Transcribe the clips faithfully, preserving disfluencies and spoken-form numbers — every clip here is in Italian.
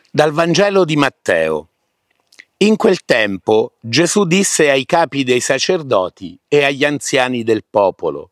Dal Vangelo di Matteo. In quel tempo Gesù disse ai capi dei sacerdoti e agli anziani del popolo: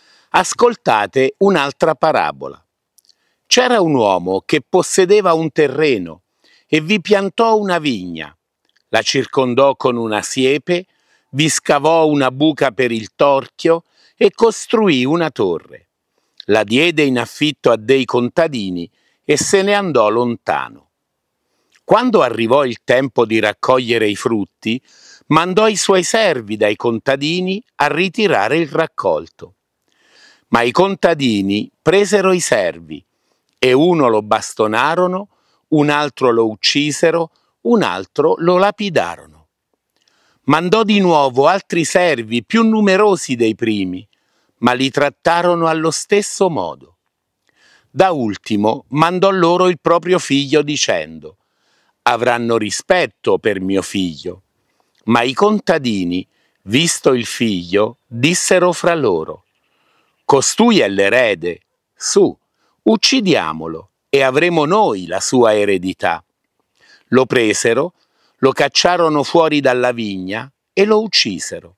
ascoltate un'altra parabola. C'era un uomo che possedeva un terreno e vi piantò una vigna, la circondò con una siepe, vi scavò una buca per il torchio e costruì una torre. La diede in affitto a dei contadini e se ne andò lontano. Quando arrivò il tempo di raccogliere i frutti, mandò i suoi servi dai contadini a ritirare il raccolto. Ma i contadini presero i servi e uno lo bastonarono, un altro lo uccisero, un altro lo lapidarono. Mandò di nuovo altri servi più numerosi dei primi, ma li trattarono allo stesso modo. Da ultimo mandò loro il proprio figlio dicendo: avranno rispetto per mio figlio. Ma i contadini, visto il figlio, dissero fra loro: costui è l'erede, su, uccidiamolo e avremo noi la sua eredità. Lo presero, lo cacciarono fuori dalla vigna e lo uccisero.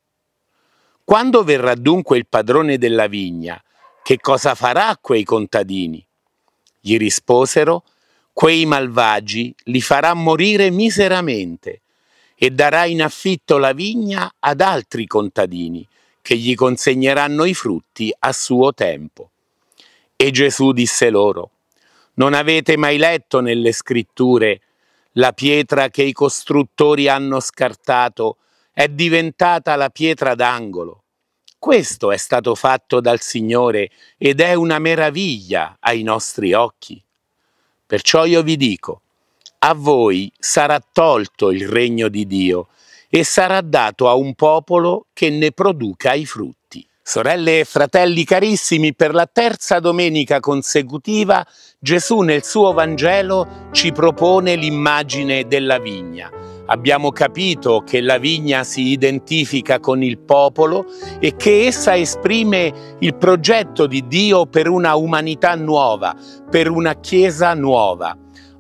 Quando verrà dunque il padrone della vigna, che cosa farà a quei contadini? Gli risposero: quei malvagi li farà morire miseramente e darà in affitto la vigna ad altri contadini che gli consegneranno i frutti a suo tempo. E Gesù disse loro: non avete mai letto nelle scritture: la pietra che i costruttori hanno scartato è diventata la pietra d'angolo. Questo è stato fatto dal Signore ed è una meraviglia ai nostri occhi. Perciò io vi dico, a voi sarà tolto il regno di Dio e sarà dato a un popolo che ne produca i frutti. Sorelle e fratelli carissimi, per la terza domenica consecutiva Gesù nel suo Vangelo ci propone l'immagine della vigna. Abbiamo capito che la vigna si identifica con il popolo e che essa esprime il progetto di Dio per una umanità nuova, per una Chiesa nuova.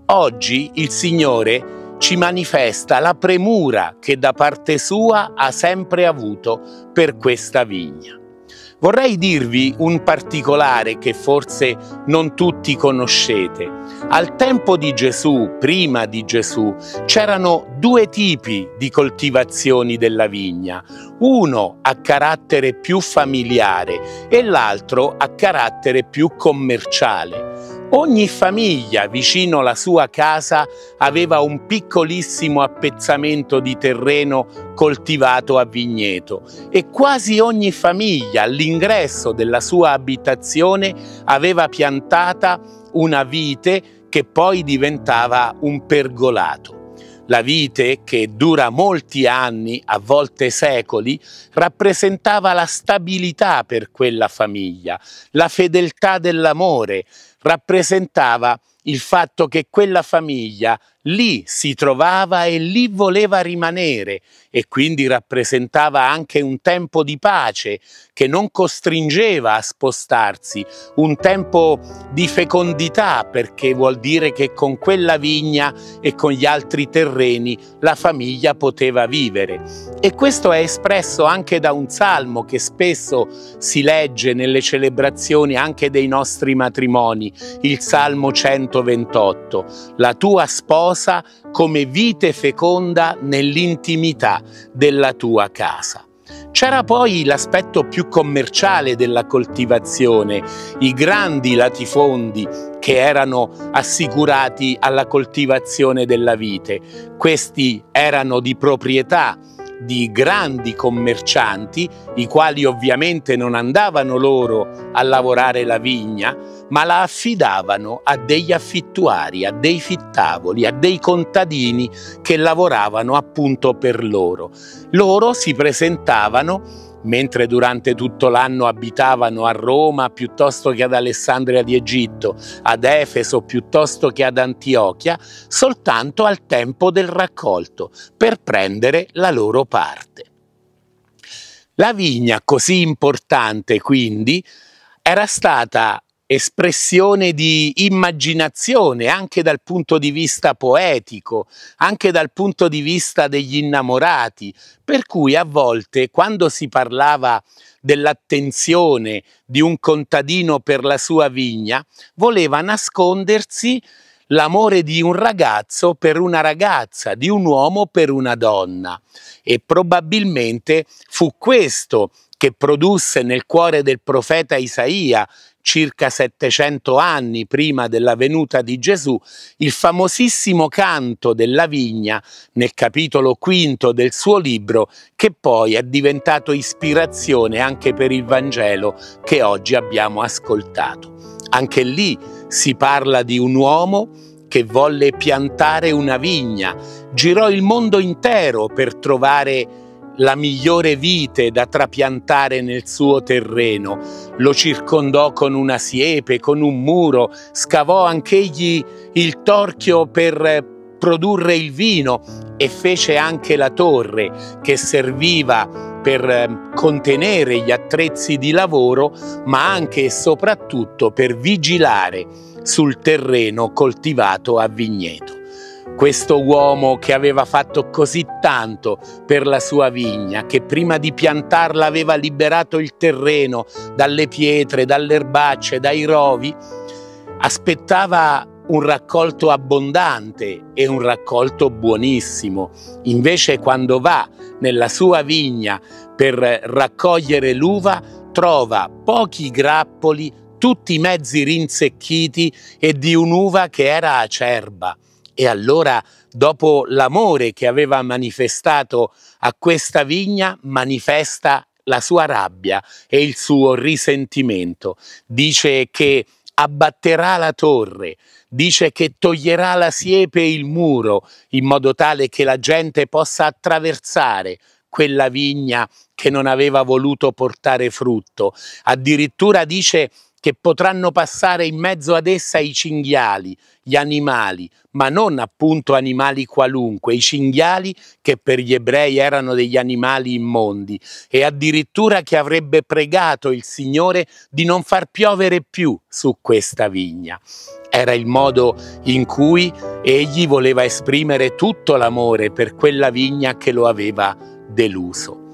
Oggi il Signore ci manifesta la premura che da parte sua ha sempre avuto per questa vigna. Vorrei dirvi un particolare che forse non tutti conoscete. Al tempo di Gesù, prima di Gesù, c'erano due tipi di coltivazioni della vigna, uno a carattere più familiare e l'altro a carattere più commerciale. Ogni famiglia vicino alla sua casa aveva un piccolissimo appezzamento di terreno coltivato a vigneto e quasi ogni famiglia all'ingresso della sua abitazione aveva piantata una vite che poi diventava un pergolato. La vite, che dura molti anni, a volte secoli, rappresentava la stabilità per quella famiglia, la fedeltà dell'amore, rappresentava il fatto che quella famiglia lì si trovava e lì voleva rimanere e quindi rappresentava anche un tempo di pace che non costringeva a spostarsi, un tempo di fecondità, perché vuol dire che con quella vigna e con gli altri terreni la famiglia poteva vivere. E questo è espresso anche da un salmo che spesso si legge nelle celebrazioni anche dei nostri matrimoni, il Salmo centoventotto, la tua sposa come vite feconda nell'intimità della tua casa. C'era poi l'aspetto più commerciale della coltivazione, i grandi latifondi che erano assicurati alla coltivazione della vite. Questi erano di proprietà di grandi commercianti, i quali ovviamente non andavano loro a lavorare la vigna, ma la affidavano a degli affittuari, a dei fittavoli, a dei contadini che lavoravano appunto per loro. Loro si presentavano, mentre durante tutto l'anno abitavano a Roma piuttosto che ad Alessandria di Egitto, ad Efeso piuttosto che ad Antiochia, soltanto al tempo del raccolto, per prendere la loro parte. La vigna, così importante quindi, era stata espressione di immaginazione anche dal punto di vista poetico, anche dal punto di vista degli innamorati, per cui a volte quando si parlava dell'attenzione di un contadino per la sua vigna, voleva nascondersi l'amore di un ragazzo per una ragazza, di un uomo per una donna, e probabilmente fu questo che produsse nel cuore del profeta Isaia, circa settecento anni prima della venuta di Gesù, il famosissimo canto della vigna nel capitolo quinto del suo libro, che poi è diventato ispirazione anche per il Vangelo che oggi abbiamo ascoltato. Anche lì si parla di un uomo che volle piantare una vigna, girò il mondo intero per trovare la migliore vite da trapiantare nel suo terreno, lo circondò con una siepe, con un muro, scavò anch'egli il torchio per produrre il vino e fece anche la torre che serviva per contenere gli attrezzi di lavoro, ma anche e soprattutto per vigilare sul terreno coltivato a vigneto. Questo uomo che aveva fatto così tanto per la sua vigna, che prima di piantarla aveva liberato il terreno dalle pietre, dalle erbacce, dai rovi, aspettava un raccolto abbondante e un raccolto buonissimo. Invece quando va nella sua vigna per raccogliere l'uva, trova pochi grappoli, tutti mezzi rinsecchiti e di un'uva che era acerba. E allora, dopo l'amore che aveva manifestato a questa vigna, manifesta la sua rabbia e il suo risentimento. Dice che abbatterà la torre, dice che toglierà la siepe e il muro, in modo tale che la gente possa attraversare quella vigna che non aveva voluto portare frutto. Addirittura dice che potranno passare in mezzo ad essa i cinghiali, gli animali, ma non appunto animali qualunque, i cinghiali che per gli ebrei erano degli animali immondi, e addirittura che avrebbe pregato il Signore di non far piovere più su questa vigna. Era il modo in cui egli voleva esprimere tutto l'amore per quella vigna che lo aveva deluso.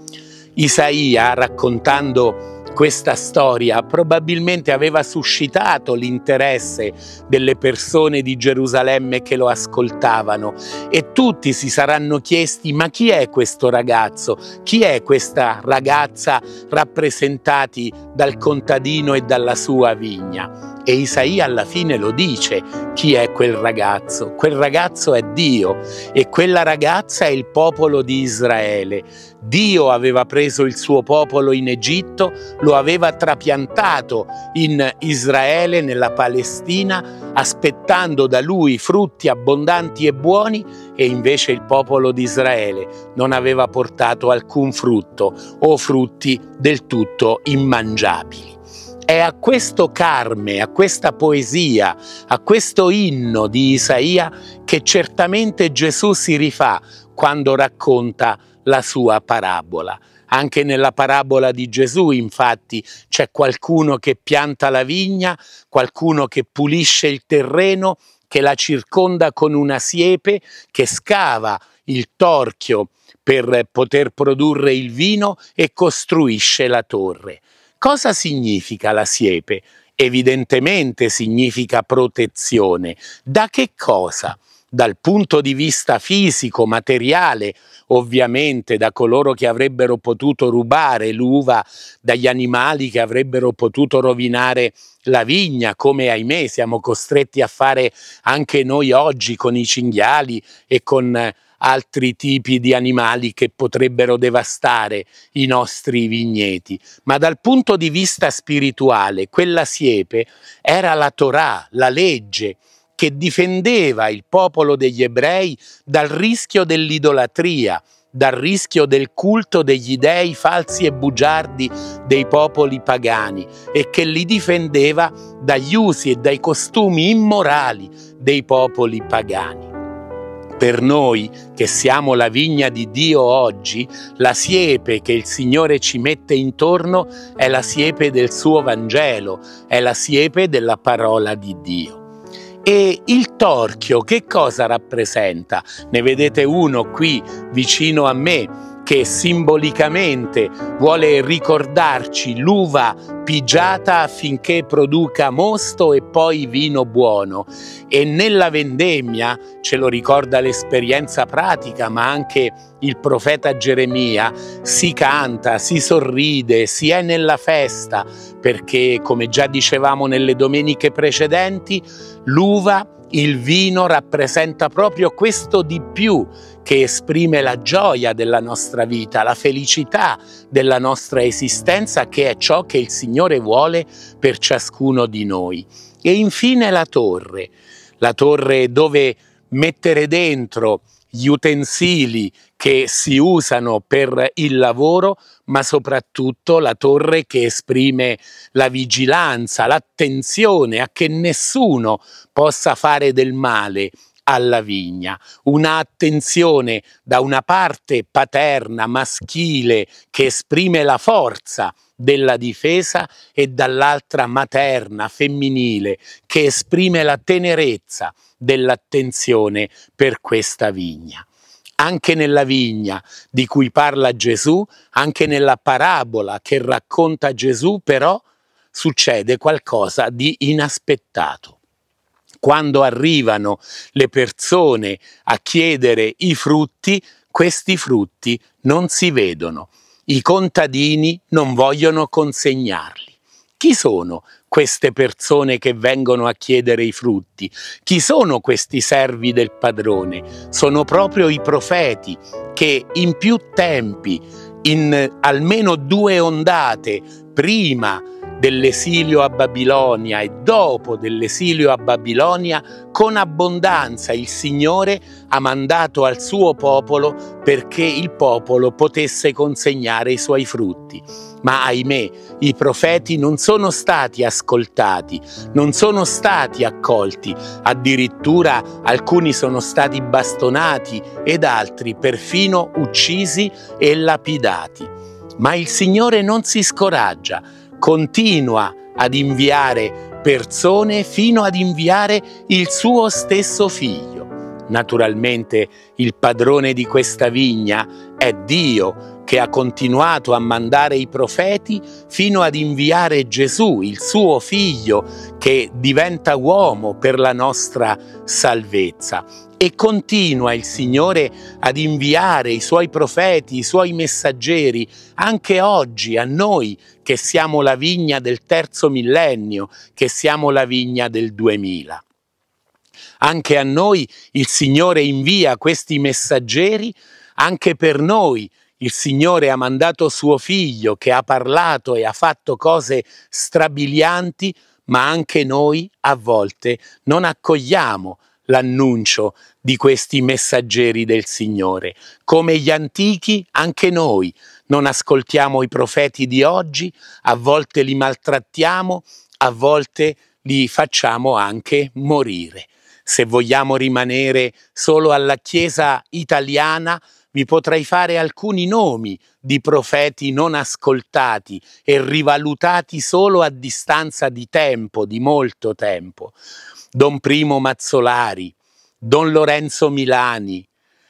Isaia, raccontando questa storia, probabilmente aveva suscitato l'interesse delle persone di Gerusalemme che lo ascoltavano, e tutti si saranno chiesti: ma chi è questo ragazzo? Chi è questa ragazza rappresentati dal contadino e dalla sua vigna? E Isaia alla fine lo dice: chi è quel ragazzo? Quel ragazzo è Dio, e quella ragazza è il popolo di Israele. Dio aveva preso il suo popolo in Egitto, lo aveva trapiantato in Israele, nella Palestina, aspettando da lui frutti abbondanti e buoni, e invece il popolo di Israele non aveva portato alcun frutto o frutti del tutto immangiabili. È a questo carme, a questa poesia, a questo inno di Isaia che certamente Gesù si rifà quando racconta la sua parabola. Anche nella parabola di Gesù, infatti, c'è qualcuno che pianta la vigna, qualcuno che pulisce il terreno, che la circonda con una siepe, che scava il torchio per poter produrre il vino e costruisce la torre. Cosa significa la siepe? Evidentemente significa protezione. Da che cosa? Dal punto di vista fisico, materiale, ovviamente da coloro che avrebbero potuto rubare l'uva, dagli animali che avrebbero potuto rovinare la vigna, come ahimè siamo costretti a fare anche noi oggi con i cinghiali e con altri tipi di animali che potrebbero devastare i nostri vigneti. Ma dal punto di vista spirituale, quella siepe era la Torah, la legge, che difendeva il popolo degli ebrei dal rischio dell'idolatria, dal rischio del culto degli dei falsi e bugiardi dei popoli pagani, e che li difendeva dagli usi e dai costumi immorali dei popoli pagani. Per noi che siamo la vigna di Dio oggi, la siepe che il Signore ci mette intorno è la siepe del suo Vangelo, è la siepe della parola di Dio. E il torchio che cosa rappresenta? Ne vedete uno qui vicino a me che simbolicamente vuole ricordarci l'uva pigiata affinché produca mosto e poi vino buono. E nella vendemmia, ce lo ricorda l'esperienza pratica, ma anche il profeta Geremia, si canta, si sorride, si è nella festa, perché, come già dicevamo nelle domeniche precedenti, l'uva, il vino rappresenta proprio questo di più che esprime la gioia della nostra vita, la felicità della nostra esistenza, che è ciò che il Signore vuole per ciascuno di noi. E infine la torre, la torre dove mettere dentro gli utensili che si usano per il lavoro, ma soprattutto la torre che esprime la vigilanza, l'attenzione a che nessuno possa fare del male alla vigna. Una attenzione da una parte paterna, maschile, che esprime la forza della difesa, e dall'altra materna, femminile, che esprime la tenerezza dell'attenzione per questa vigna. Anche nella vigna di cui parla Gesù, anche nella parabola che racconta Gesù, però succede qualcosa di inaspettato. Quando arrivano le persone a chiedere i frutti, questi frutti non si vedono. I contadini non vogliono consegnarli. Chi sono queste persone che vengono a chiedere i frutti? Chi sono questi servi del padrone? Sono proprio i profeti che in più tempi, in almeno due ondate, prima dell'esilio a Babilonia e dopo dell'esilio a Babilonia, con abbondanza il Signore ha mandato al suo popolo perché il popolo potesse consegnare i suoi frutti. Ma ahimè, i profeti non sono stati ascoltati, non sono stati accolti, addirittura alcuni sono stati bastonati ed altri perfino uccisi e lapidati. Ma il Signore non si scoraggia, continua ad inviare persone fino ad inviare il suo stesso figlio. Naturalmente il padrone di questa vigna è Dio, che ha continuato a mandare i profeti fino ad inviare Gesù, il suo figlio, che diventa uomo per la nostra salvezza. E continua il Signore ad inviare i suoi profeti, i suoi messaggeri, anche oggi a noi che siamo la vigna del terzo millennio, che siamo la vigna del duemila. Anche a noi il Signore invia questi messaggeri, anche per noi il Signore ha mandato suo figlio che ha parlato e ha fatto cose strabilianti, ma anche noi a volte non accogliamo l'annuncio di questi messaggeri del Signore. Come gli antichi, anche noi non ascoltiamo i profeti di oggi, a volte li maltrattiamo, a volte li facciamo anche morire. Se vogliamo rimanere solo alla Chiesa italiana, vi potrei fare alcuni nomi di profeti non ascoltati e rivalutati solo a distanza di tempo, di molto tempo. Don Primo Mazzolari, Don Lorenzo Milani,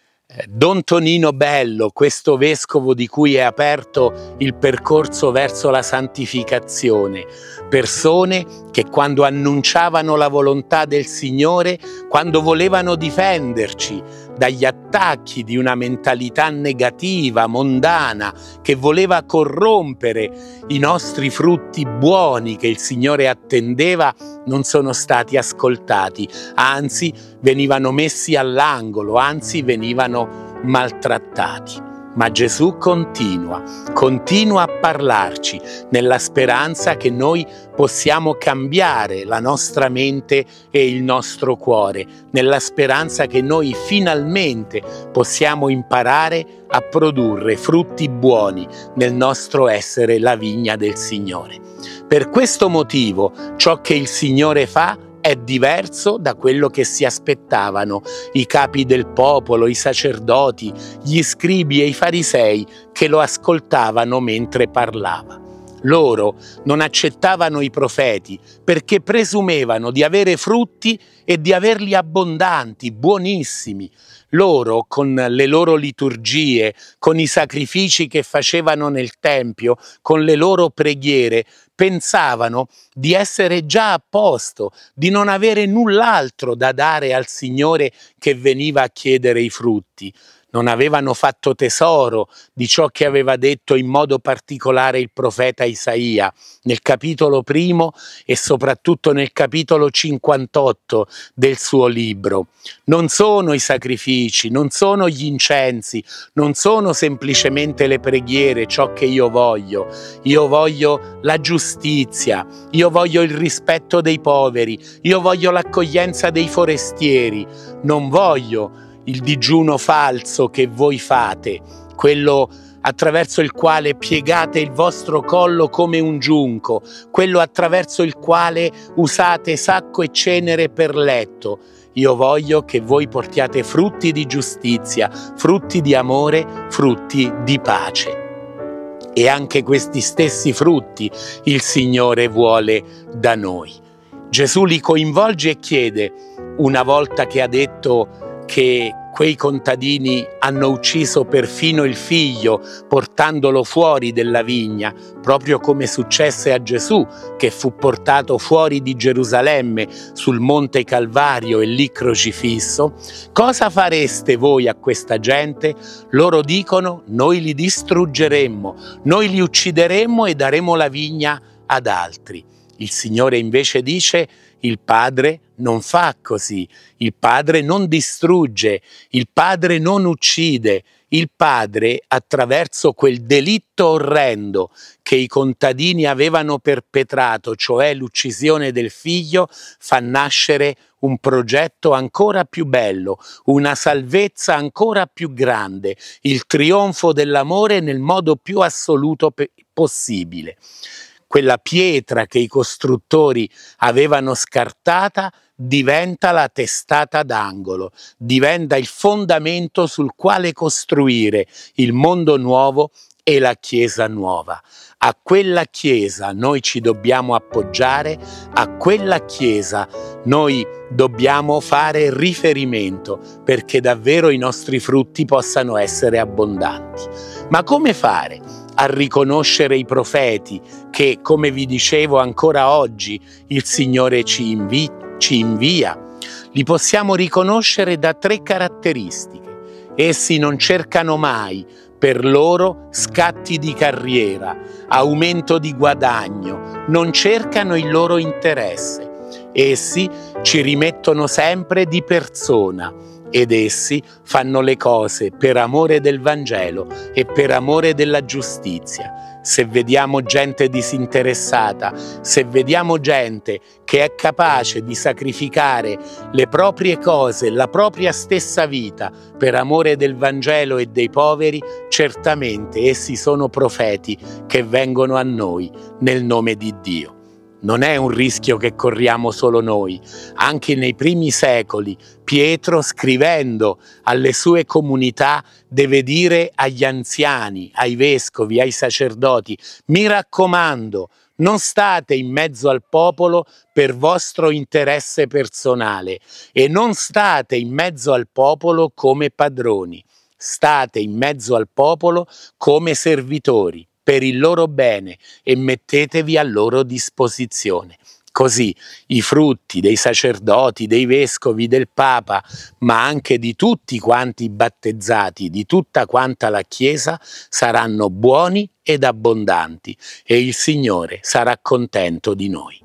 Don Tonino Bello, questo vescovo di cui è aperto il percorso verso la santificazione. Persone che quando annunciavano la volontà del Signore, quando volevano difenderci dagli attacchi di una mentalità negativa, mondana, che voleva corrompere i nostri frutti buoni che il Signore attendeva, non sono stati ascoltati, anzi venivano messi all'angolo, anzi venivano maltrattati. Ma Gesù continua, continua a parlarci nella speranza che noi possiamo cambiare la nostra mente e il nostro cuore, nella speranza che noi finalmente possiamo imparare a produrre frutti buoni nel nostro essere la vigna del Signore. Per questo motivo ciò che il Signore fa è diverso da quello che si aspettavano i capi del popolo, i sacerdoti, gli scribi e i farisei che lo ascoltavano mentre parlava. Loro non accettavano i profeti perché presumevano di avere frutti e di averli abbondanti, buonissimi. Loro, con le loro liturgie, con i sacrifici che facevano nel Tempio, con le loro preghiere, pensavano di essere già a posto, di non avere null'altro da dare al Signore che veniva a chiedere i frutti. Non avevano fatto tesoro di ciò che aveva detto in modo particolare il profeta Isaia nel capitolo primo e soprattutto nel capitolo cinquantotto del suo libro. Non sono i sacrifici, non sono gli incensi, non sono semplicemente le preghiere ciò che io voglio. Io voglio la giustizia, io voglio il rispetto dei poveri, io voglio l'accoglienza dei forestieri, non voglio il digiuno falso che voi fate, quello attraverso il quale piegate il vostro collo come un giunco, quello attraverso il quale usate sacco e cenere per letto. Io voglio che voi portiate frutti di giustizia, frutti di amore, frutti di pace. E anche questi stessi frutti il Signore vuole da noi. Gesù li coinvolge e chiede, una volta che ha detto che quei contadini hanno ucciso perfino il figlio portandolo fuori della vigna, proprio come successe a Gesù che fu portato fuori di Gerusalemme sul monte Calvario e lì crocifisso. Cosa fareste voi a questa gente? Loro dicono: noi li distruggeremmo, noi li uccideremmo e daremo la vigna ad altri. Il Signore invece dice: il Padre non fa così, il Padre non distrugge, il Padre non uccide, il Padre, attraverso quel delitto orrendo che i contadini avevano perpetrato, cioè l'uccisione del figlio, fa nascere un progetto ancora più bello, una salvezza ancora più grande, il trionfo dell'amore nel modo più assoluto possibile. Quella pietra che i costruttori avevano scartata diventa la testata d'angolo, diventa il fondamento sul quale costruire il mondo nuovo e la Chiesa nuova. A quella Chiesa noi ci dobbiamo appoggiare, a quella Chiesa noi dobbiamo fare riferimento perché davvero i nostri frutti possano essere abbondanti. Ma come fare a riconoscere i profeti che, come vi dicevo, ancora oggi il Signore ci, invi- ci invia? Li possiamo riconoscere da tre caratteristiche. Essi non cercano mai per loro scatti di carriera, aumento di guadagno, non cercano il loro interesse. Essi ci rimettono sempre di persona ed essi fanno le cose per amore del Vangelo e per amore della giustizia. Se vediamo gente disinteressata, se vediamo gente che è capace di sacrificare le proprie cose, la propria stessa vita per amore del Vangelo e dei poveri, certamente essi sono profeti che vengono a noi nel nome di Dio. Non è un rischio che corriamo solo noi. Anche nei primi secoli Pietro, scrivendo alle sue comunità, deve dire agli anziani, ai vescovi, ai sacerdoti: mi raccomando, non state in mezzo al popolo per vostro interesse personale e non state in mezzo al popolo come padroni. State in mezzo al popolo come servitori, per il loro bene, e mettetevi a loro disposizione. Così i frutti dei sacerdoti, dei vescovi, del Papa, ma anche di tutti quanti i battezzati, di tutta quanta la Chiesa, saranno buoni ed abbondanti e il Signore sarà contento di noi.